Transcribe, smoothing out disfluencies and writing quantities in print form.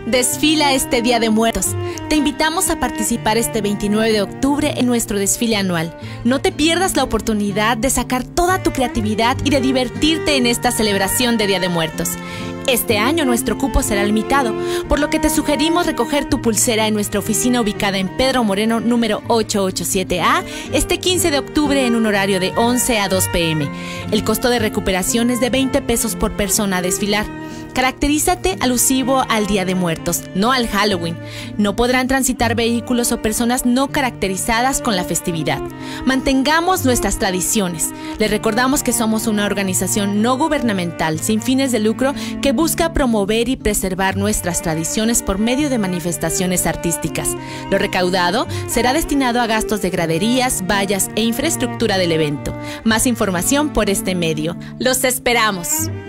Desfila este Día de Muertos. Te invitamos a participar este 29 de octubre en nuestro desfile anual. No te pierdas la oportunidad de sacar toda tu creatividad y de divertirte en esta celebración de Día de Muertos. Este año nuestro cupo será limitado, por lo que te sugerimos recoger tu pulsera en nuestra oficina ubicada en Pedro Moreno número 887A este 15 de octubre en un horario de 11 a 2 p.m. El costo de recuperación es de 20 pesos por persona a desfilar. Caracterízate alusivo al Día de Muertos, no al Halloween. No podrán transitar vehículos o personas no caracterizadas con la festividad. Mantengamos nuestras tradiciones. Les recordamos que somos una organización no gubernamental sin fines de lucro que busca promover y preservar nuestras tradiciones por medio de manifestaciones artísticas. Lo recaudado será destinado a gastos de graderías, vallas e infraestructura del evento. Más información por este medio. ¡Los esperamos!